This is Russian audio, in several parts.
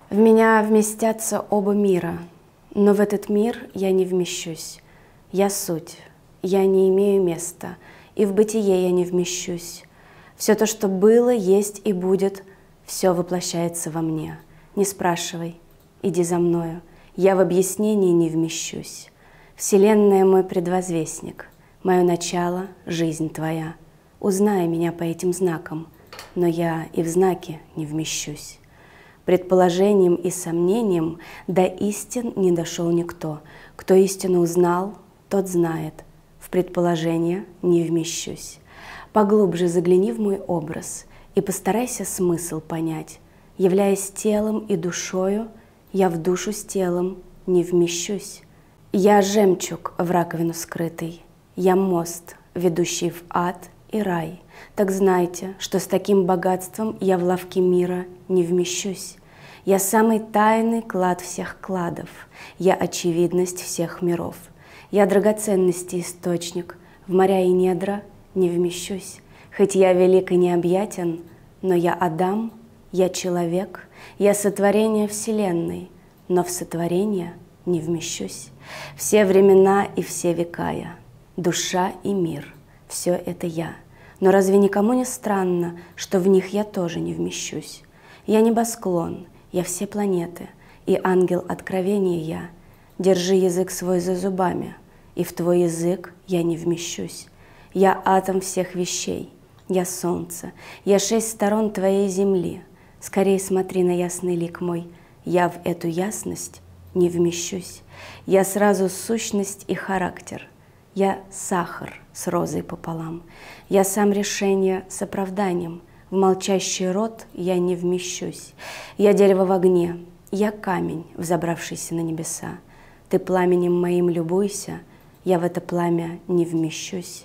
В меня вместятся оба мира, но в этот мир я не вмещусь. Я суть, я не имею места, и в бытие я не вмещусь. Все то, что было, есть и будет, все воплощается во мне. Не спрашивай, иди за мною, я в объяснении не вмещусь. Вселенная мой предвозвестник, мое начало — жизнь твоя. Узнай меня по этим знакам, но я и в знаки не вмещусь. Предположением и сомнением до истин не дошел никто. Кто истину узнал, тот знает. В предположение не вмещусь. Поглубже загляни в мой образ и постарайся смысл понять. Являясь телом и душою, я в душу с телом не вмещусь. Я жемчуг в раковину скрытый, я мост, ведущий в ад и рай. Так знайте, что с таким богатством я в лавке мира не вмещусь. Я самый тайный клад всех кладов, я очевидность всех миров. Я драгоценности источник, в моря и недра не вмещусь. Хоть я велик и необъятен, но я Адам, я человек, я сотворение Вселенной, но в сотворение не вмещусь. Все времена и все века я, душа и мир, все это я. Но разве никому не странно, что в них я тоже не вмещусь? Я небосклон, я все планеты, и ангел откровения я. Держи язык свой за зубами, и в твой язык я не вмещусь. Я атом всех вещей, я солнце, я 6 сторон твоей земли. Скорей смотри на ясный лик мой, я в эту ясность не вмещусь. Я сразу сущность и характер, я сахар с розой пополам. Я сам решение с оправданием, в молчащий рот я не вмещусь. Я дерево в огне, я камень, взобравшийся на небеса. Ты пламенем моим любуйся, я в это пламя не вмещусь.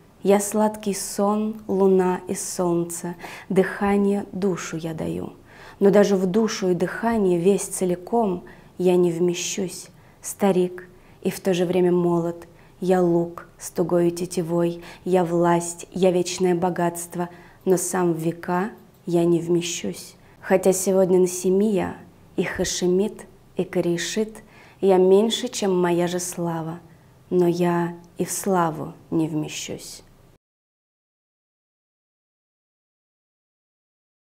Я сладкий сон, луна и солнце, дыхание душу я даю. Но даже в душу и дыхание весь целиком я не вмещусь. Старик и в то же время молод, я лук с тугою тетивой, я власть, я вечное богатство, но сам в века я не вмещусь. Хотя сегодня на семи я и хашемит, и корешит, я меньше, чем моя же слава, но я и в славу не вмещусь.